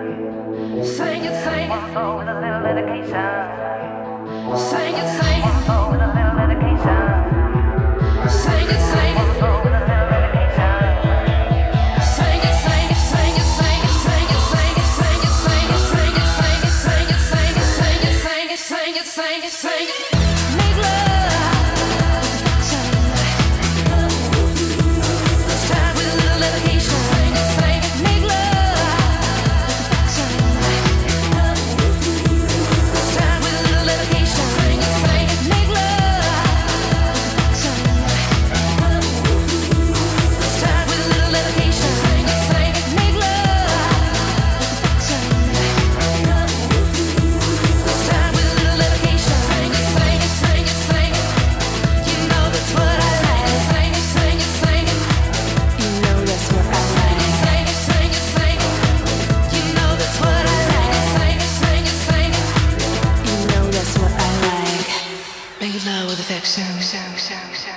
Sing it, sing it. Also with a little dedication. Sing it, sing it. Also with a little dedication. Sing it, sing it. Also with a little dedication. Sing it, sing it, sing it, sing it, sing it, sing it, sing it, sing it, sing it, sing it, sing it, sing it, sing it, sing it, sing it, sing it, sing it. Make love. Start with a little dedication. Sing it, sing it. Make love. Start with a little dedication. Sing it, sing it. Make love. Start with a little dedication. Sing it, sing it. Make love. Start with a little dedication. Sing it, sing it, sing it, sing it. You know that's what I like. Sing it, sing it, sing it. You know that's what I like. Sing it, sing it, sing it. You know that's what I like. Sing it, sing it, sing it. You know that's what I like. Make love with affection.